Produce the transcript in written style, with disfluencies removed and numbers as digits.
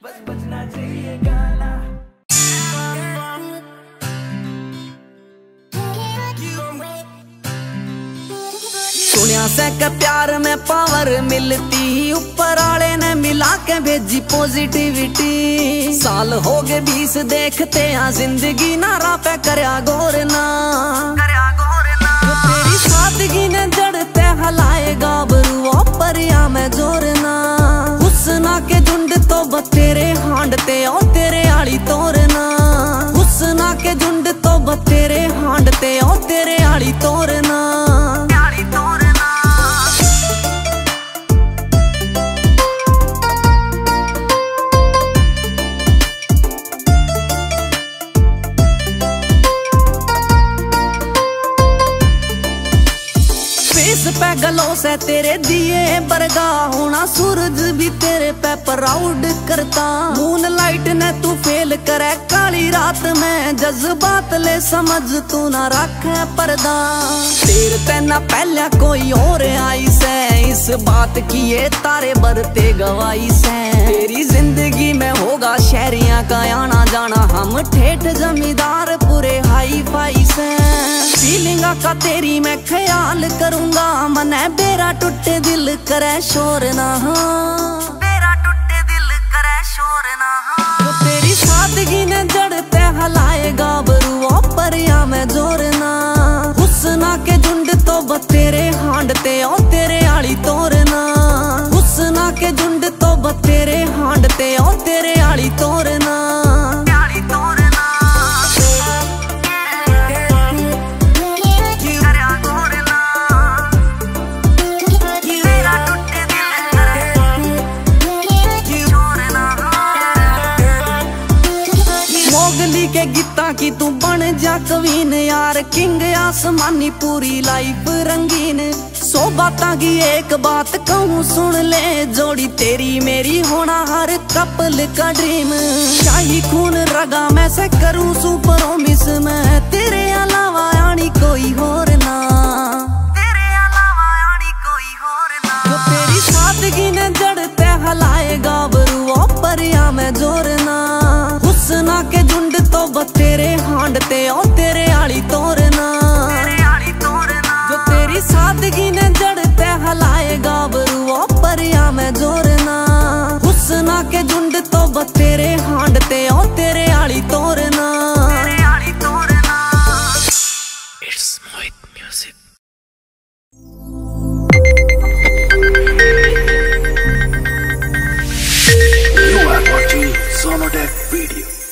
बस बजना चाहिए गाना। सुनिया से के प्यार में पावर मिलती, ऊपर वाले ने मिला के भेजी पॉजिटिविटी। साल हो गए 20 देखते हैं जिंदगी ना राह पे करया गौर ना। तो तेरी सादगी ने जड़ते हलाएगा बरुआ परिया में जोरना। हुस्ना के झुंड तो बतेरे हांडते ओ तेरे आली तोरना। हुस्ना के झुंड तो बतेरे हांडते ओ तेरे आली तोरना। पे गलों से तेरे दिए बरगा होना, सूरज भी तेरे पे प्राउड करता। मून लाइट ने तू फेल करे काली रात में, जज्बात ले समझ तू ना रखे पर्दा। तेरे ते ना पहले कोई और आई से, इस बात की ये तारे बरते गवाई से। तेरी जिंदगी में होगा शहरिया का आना जाना, हम ठेठ जमींदार पूरे हाई फाई से। फीलिंगा का तेरी मैं ख्याल करूंगा, मने बेरा टूटे दिल करे शोर ना। बेरा टूटे दिल करे शोर ना। तो तेरी सादगी ने जड़ते हलाएगा बरुआ परिया में जोरना। हुस्ना के झुंड तो बतेरे हांडते ओ तेरे आली तोरना। हुस्ना के झुंड तो बतेरे हांडते ओ तेरे आली तोरना। के गीता की तू बन जा कवीन यार, किंग आसमानी पूरी लाइफ रंगीन। 100 बातां की एक बात कहूँ सुन ले, जोड़ी तेरी मेरी होना हर कपल का ड्रीम। शाही खून रगा मैं से करूँ सुपरोमिस में, तेरे अलावा आनी कोई और ना। तेरे अलावा आनी कोई और ना। तो तेरी सादगी ने जड़ते हलाएगा बरुआ परिया में जोरना। हुस्ना के झुंड तो बतेरे हांडते ओ तेरे आली तोरना। जो तेरी सादगी ने जड़ते हलाएगा बरुआ परिया में जोरना। हुस्ना के झुंड तो बतेरे हांडते ओ तेरे आली तोरना। It's Mohit Music. You are watching Sonodec video.